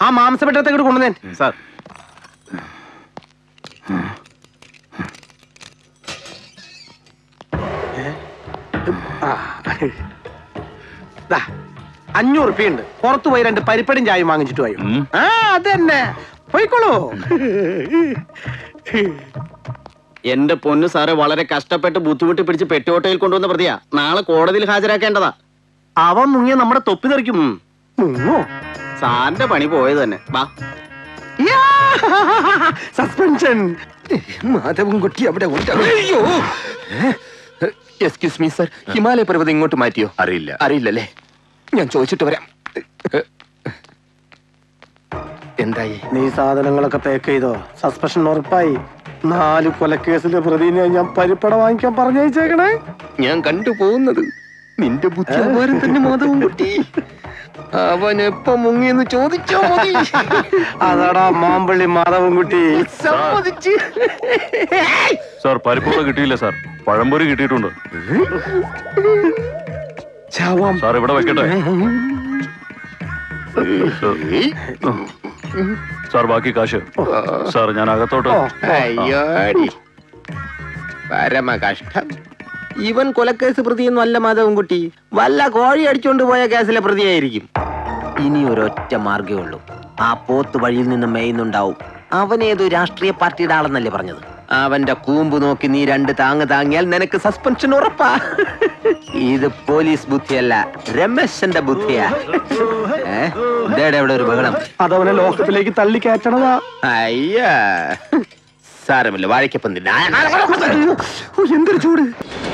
ആ മാംസപ്പെട്ടത്തേക്ക് കൊണ്ടുവന്നേ. സാർ $500 ഉണ്ട്. പുറത്തു പോയി 2 പരിപ്പടിയും ചായയും വാങ്ങിച്ചിട്ട് പോയി. ആ അതന്നെ പോയിക്കോളൂ. എന്റെ പൊന്നു സാറ് വളരെ കഷ്ടപ്പെട്ട് ബുദ്ധിമുട്ടി പിടിച്ച് പെട്ടിയോട്ടയിൽ കൊണ്ടുവന്ന പ്രതിയാ. നാളെ കോടതിയിൽ ഹാജരാക്കേണ്ടതാ. അവൻ മുങ്ങിയ നമ്മുടെ തൊപ്പി തെറിക്കും. സാറിന്റെ പണി പോയത് തന്നെ. വാ. സസ്പെൻഷൻ. മാധവൻകുട്ടി അവിടെ എക്സ്ക്യൂസ് മീ സർ, ഹിമാലയ പർവ്വതം ഇങ്ങോട്ട് മാറ്റിയോ? അറിയില്ലല്ലേ, ഞാൻ ചോദിച്ചിട്ട് വരാം. എന്തായി? നീ സാധനങ്ങളൊക്കെ പാക്ക് ചെയ്തോ? സസ്പെൻഷൻ ഉറപ്പായി. 4 കൊലക്കേസിലെ പ്രതിനെ ഞാൻ പരിപ്പട വാങ്ങിക്കാൻ പറഞ്ഞയച്ചേക്കണേ. ഞാൻ കണ്ടുപോകുന്നത് നിന്റെ ബുദ്ധി അപാരം തന്നെ മാധവൻകുട്ടി. അവൻ എപ്പോ മുങ്ങിയെന്ന് ചോദിച്ചോ മതി. അതാടാ മാമ്പള്ളി മാധവൻകുട്ടി. സമ്മതിച്ച്. സാർ പരിപ്പുറ കിട്ടിയില്ല സാർ, പഴംപൊരി കിട്ടിയിട്ടുണ്ട്. സാർ ഇവിടെ വെക്കട്ടെ. സാർ ബാക്കി കാശ്. സാർ ഞാൻ അകത്തോട്ട്. അയ്യോടി പരമ കഷ്ടം. ഇവൻ കൊലക്കേസ് പ്രതിയൊന്നും അല്ല മാധവൻകുട്ടി, വല്ല കോഴി അടിച്ചോണ്ട് പോയ കേസിലെ പ്രതിയായിരിക്കും. ഇനി ഒരൊറ്റ മാർഗേ ഉള്ളൂ. ആ പോത്ത് വഴിയിൽ നിന്ന് മേയുന്നുണ്ടാവും. അവനേതോ രാഷ്ട്രീയ പാർട്ടിയുടെ ആളെന്നല്ലേ പറഞ്ഞത്? അവന്റെ കൂമ്പ് നോക്കി നീ 2 താങ്ങ് താങ്ങിയാൽ നിനക്ക് സസ്പെൻഷൻ ഉറപ്പാ. ഇത് പോലീസ് ബുദ്ധിയല്ല, രമേശന്റെ ബുദ്ധിയാ. ഇവിടെ ഒരു ബഹളം. അതവനെ ലോകത്തിലേക്ക് തള്ളി കയറ്റണതാ. അയ്യാ സാരമില്ല, വാഴയ്ക്കപ്പം എന്തൊരു ചൂട്.